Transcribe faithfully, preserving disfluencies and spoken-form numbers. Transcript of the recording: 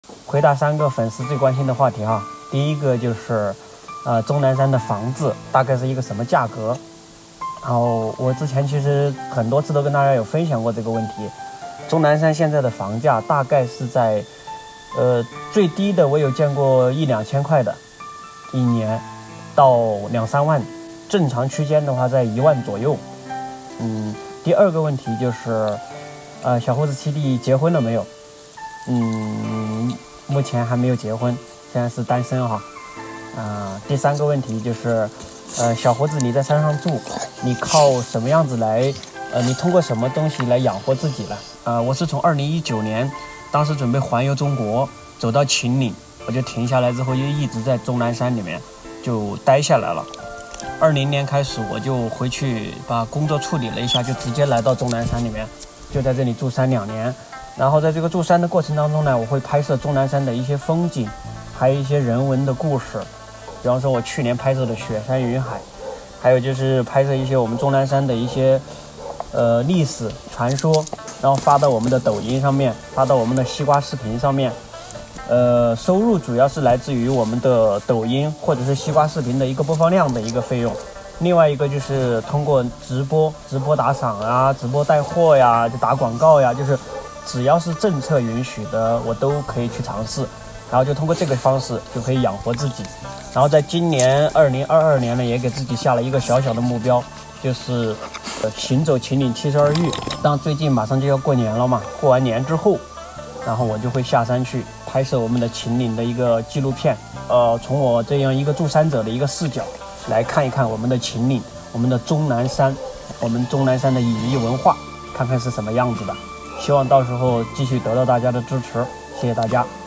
回答三个粉丝最关心的话题哈。第一个就是，呃，终南山的房子大概是一个什么价格？然后我之前其实很多次都跟大家有分享过这个问题。终南山现在的房价大概是在，呃，最低的我有见过一两千块的，一年到两三万，正常区间的话在一万左右。嗯，第二个问题就是，呃，小伙子七弟结婚了没有？嗯，目前还没有结婚，现在是单身哈。啊、呃，第三个问题就是，呃，小伙子你在山上住，你靠什么样子来，呃，你通过什么东西来养活自己了？啊、呃，我是从二零一九年，当时准备环游中国，走到秦岭，我就停下来之后，就一直在终南山里面就待下来了。二零年开始，我就回去把工作处理了一下，就直接来到终南山里面，就在这里住山两年。然后在这个住山的过程当中呢，我会拍摄终南山的一些风景，还有一些人文的故事。比方说我去年拍摄的雪山云海，还有就是拍摄一些我们终南山的一些呃历史传说，然后发到我们的抖音上面，发到我们的西瓜视频上面。呃，收入主要是来自于我们的抖音或者是西瓜视频的一个播放量的一个费用。另外一个就是通过直播、直播打赏啊、直播带货呀、就打广告呀，就是只要是政策允许的，我都可以去尝试。然后就通过这个方式就可以养活自己。然后在今年二零二二年呢，也给自己下了一个小小的目标，就是呃行走秦岭七十二域。当最近马上就要过年了嘛，过完年之后，然后我就会下山去拍摄我们的秦岭的一个纪录片。呃，从我这样一个驻山者的一个视角来看一看我们的秦岭，我们的终南山，我们终南山的隐逸文化，看看是什么样子的。希望到时候继续得到大家的支持，谢谢大家。